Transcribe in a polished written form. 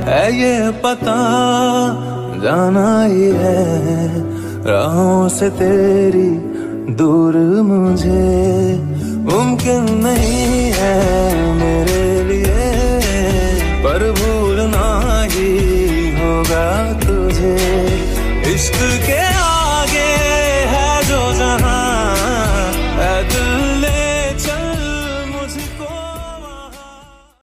है ये पता जाना ही है राहों से तेरी दूर मुझे मुमकिन नहीं है